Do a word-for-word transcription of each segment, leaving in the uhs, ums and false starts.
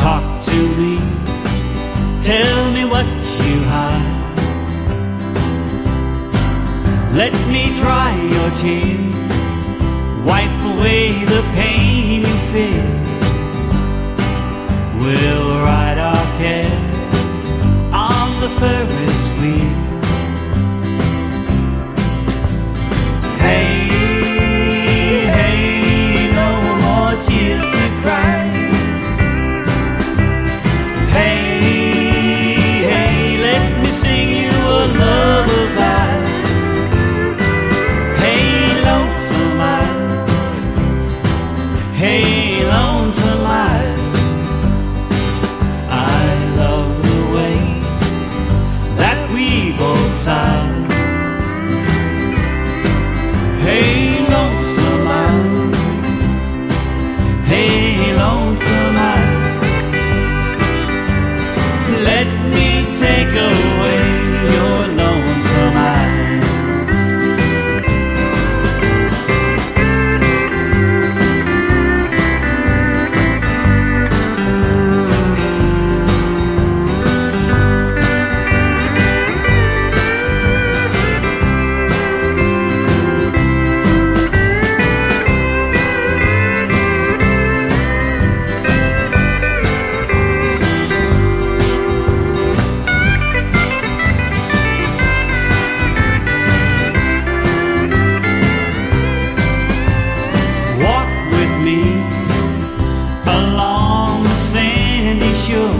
Talk to me, tell me what you hide. Let me dry your tears, wipe away the pain you feel. We'll ride our cares on the Ferris wheel. Hey, hey, no more tears to cry. Hey, hey, let me sing you a lullaby. Hey, lonesome eyes, hey, lonesome eyes, I love the way that we both sigh. Hey, lonesome eyes, hey, lonesome eyes, let me take away your lonesome eyes. Along the sandy shore,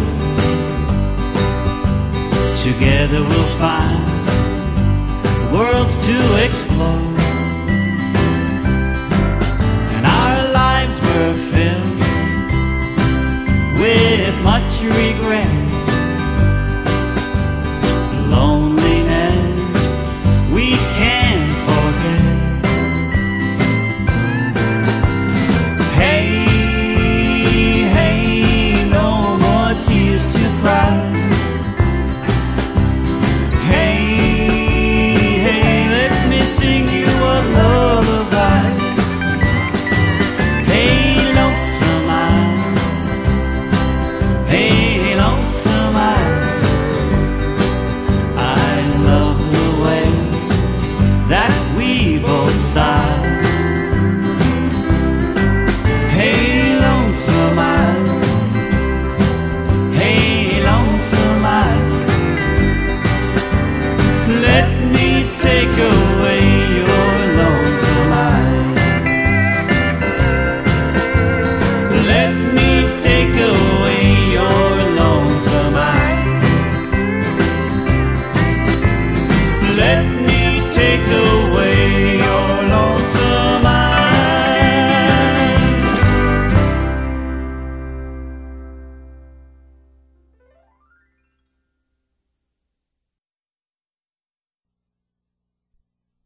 together we'll find worlds to explore.